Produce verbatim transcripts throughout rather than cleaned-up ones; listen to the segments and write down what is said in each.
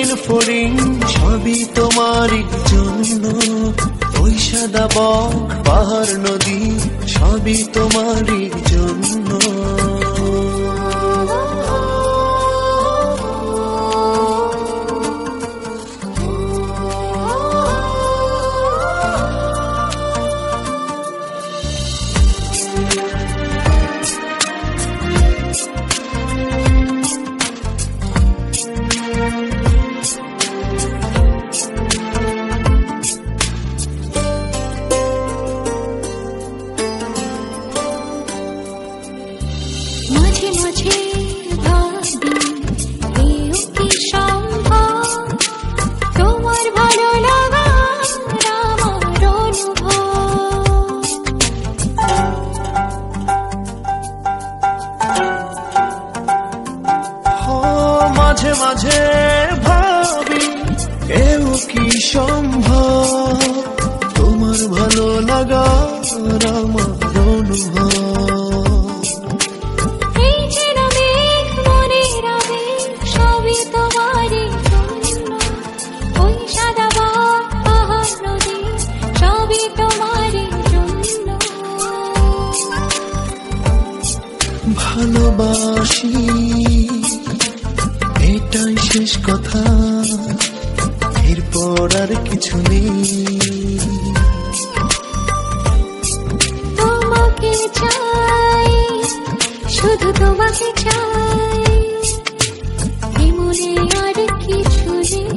রঙিন ফড়িং সবই তোমারই জন্য। ওই সাদা বক পাহাড় নদী সবই তোমারই জন্য। মাঝে মাঝে ভাবি এও কি সম্ভব, তোমার ভালো লাগা আমার অনুভব। ও মাঝে মাঝে ভাবি এও কি সম্ভব, তোমার ভালো লাগা আমার অনুভব। ভালোবাসি এটাই শেষ কথা, এরপর আর কিছু নেই। তোমাকে চাই, শুধু তোমাকে চাই, মনে আর কিছু নেই।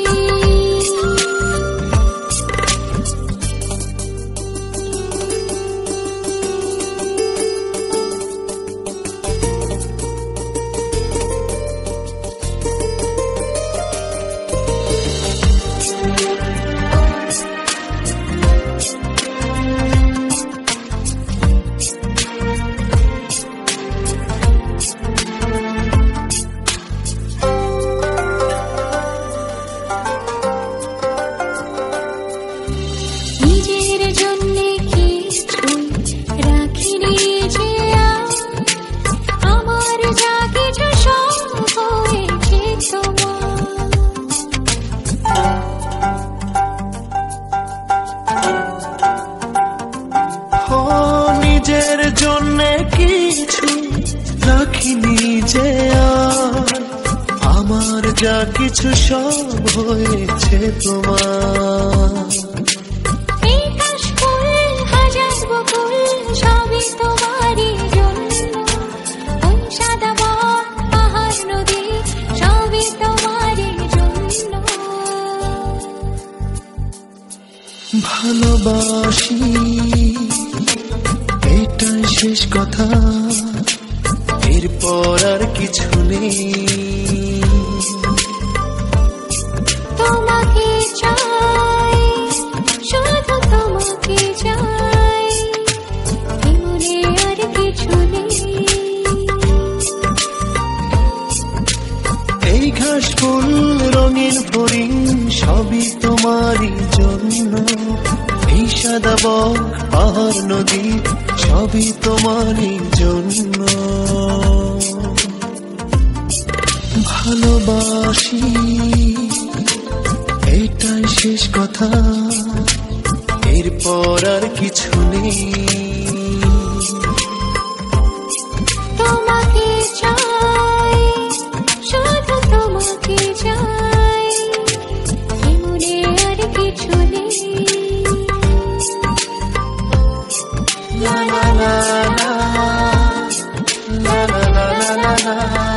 নিজের জন্যে কিছু রাখিনি যে আর, আমার যা কিছু সব হয়েছে তোমার। এই কাশফুল হাজার বকুল সবই তোমারই জন্য, ওই সাদা বক পাহাড় নদী সবই তোমারই জন্য। ভালোবাসি এটাই শেষ কথা, এরপর আর কিছু নেই। তোমাকে চাই, শুধু তোমাকে চাই, মনে আর কিছু নেই। এই ঘাস ফুল রঙিন ফড়িং সবই তোমারই জন্য। এই সাদা বক পাহাড় নদী সবই তোমারই জন্য। ভালোবাসি এটাই শেষ কথা, এরপর আর কিছু নেই। তোমাকে চাই, শুধু তোমাকে চাই, মনে আর কিছু নেই। La la la la la la la la la la.